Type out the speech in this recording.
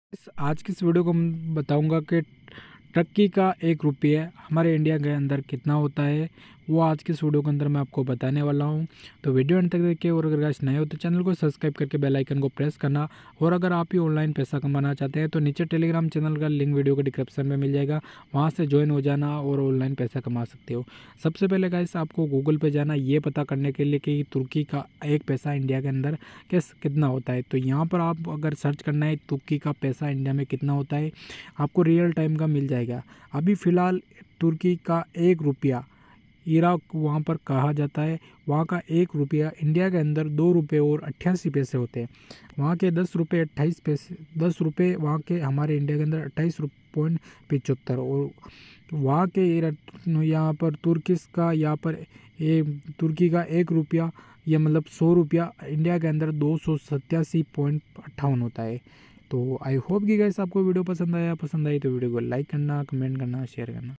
आज की इस वीडियो को मैं बताऊंगा कि टर्की का 1 रुपये हमारे इंडिया के अंदर कितना होता है। वो आज की इस वीडियो के अंदर मैं आपको बताने वाला हूं। तो वीडियो अंत तक देखिए और अगर गाइस नए हो तो चैनल को सब्सक्राइब करके बेल आइकन को प्रेस करना। और अगर आप ही ऑनलाइन पैसा कमाना चाहते हैं तो नीचे टेलीग्राम चैनल का लिंक वीडियो के डिस्क्रिप्शन में मिल जाएगा, वहाँ से ज्वाइन हो जाना और ऑनलाइन पैसा कमा सकते हो। सबसे पहले गाइस आपको गूगल पे जाना ये पता करने के लिए कि तुर्की का 1 पैसा इंडिया के अंदर कितना होता है। तो यहाँ पर आप अगर सर्च करना है तुर्की का पैसा इंडिया में कितना होता है, आपको रियल टाइम का मिल जाएगा। अभी फ़िलहाल तुर्की का 1 रुपया इराक वहाँ पर कहा जाता है, वहाँ का 1 रुपया इंडिया के अंदर 2 रुपये और 88 पैसे होते हैं। वहाँ के 10 रुपये 28 पैसे, 10 रुपये वहाँ के हमारे इंडिया के अंदर 28.75। और वहाँ के यहाँ पर तुर्किश का यहाँ पर तुर्की का 1 रुपया या मतलब 100 रुपया इंडिया के अंदर 287.58 होता है। तो आई होप कि गाइस आपको वीडियो पसंद आई तो वीडियो को लाइक करना, कमेंट करना, शेयर करना।